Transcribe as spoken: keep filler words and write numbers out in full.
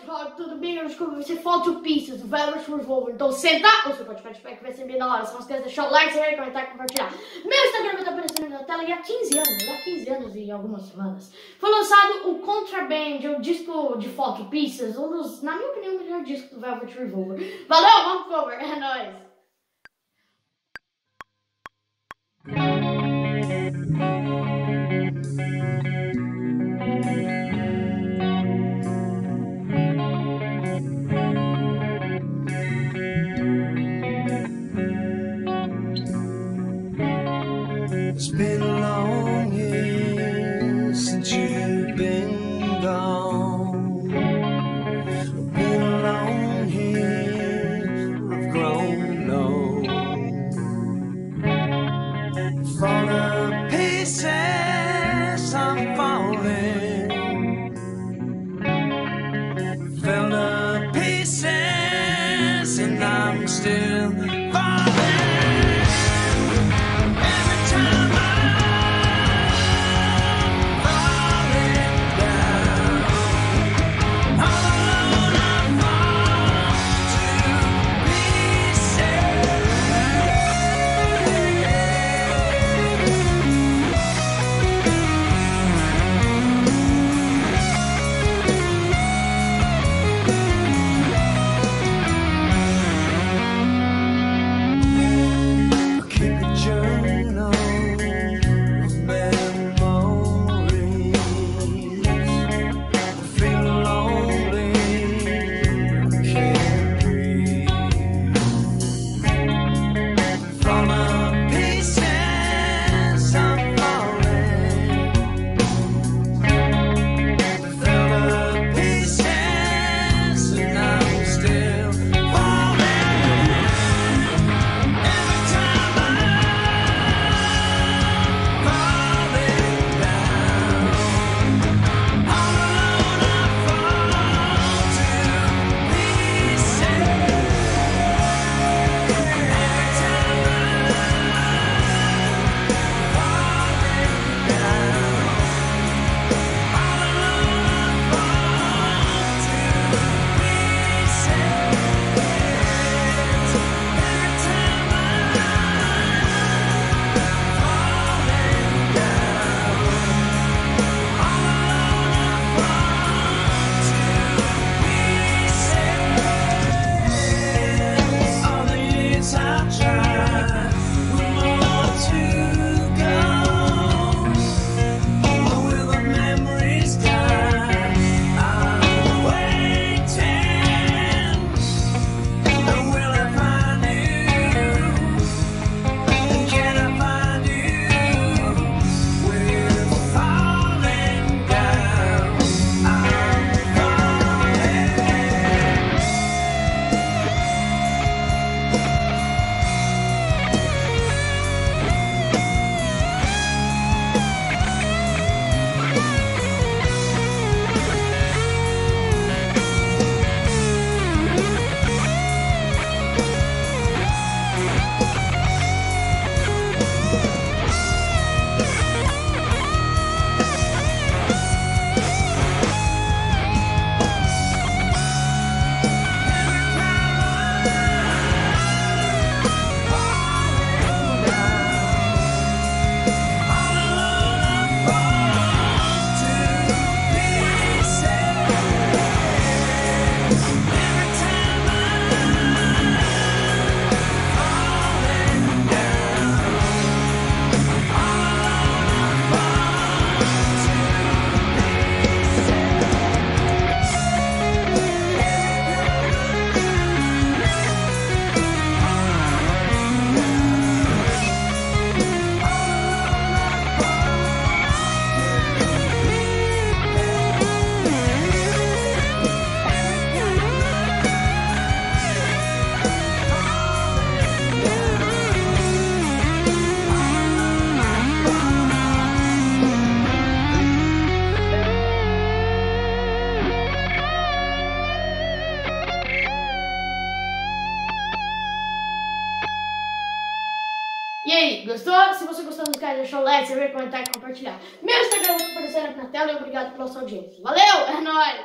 pessoal, tudo bem? Hoje vai ser Photo Pieces, do Velvet Revolver. Então senta, ou você pode participar que vai ser bem da hora. Se não esquece de deixar o like, se inscrever, comentar e compartilhar. Meu Instagram vai estar aparecendo na tela e há quinze anos, há quinze anos e algumas semanas, foi lançado o Contraband, o disco de Photo Pieces, um dos, na minha opinião, o melhor disco do Velvet Revolver. Valeu, vamos pro cover, é nóis! It's been a long year since you've been gone. It's been a long year, I've grown old. Fall to pieces, I'm falling. Fell to pieces, and I'm still falling. E aí, gostou? Se você gostou do vídeo, deixa o like, se inscrever, comentar e compartilhar. Meu Instagram vai aparecer aqui na tela e obrigado pela sua audiência. Valeu, é nóis!